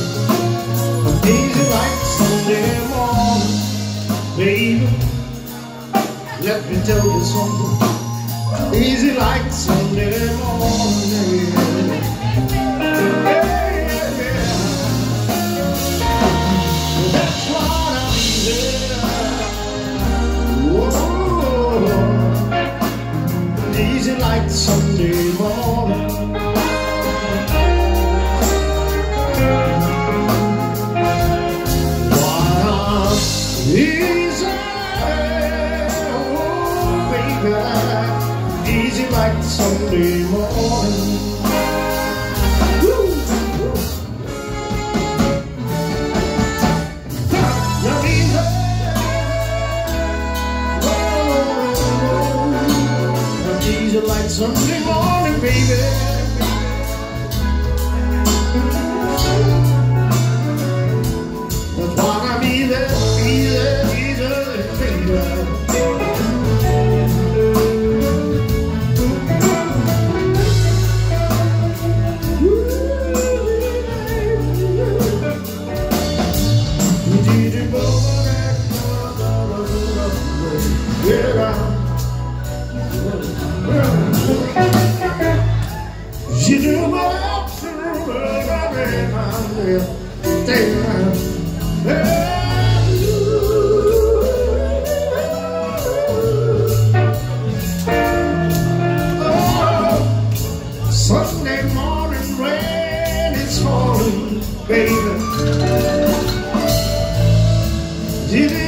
Easy like Sunday morning, baby. Let me tell you something. Easy like Sunday morning. That's what I'm easy. Whoa. Easy like Sunday morning. Easy, oh baby, easy like Sunday morning. Woo. You're easy, oh, easy like Sunday morning, baby. That's why I'm easy. You do what Sunday morning rain is falling, baby.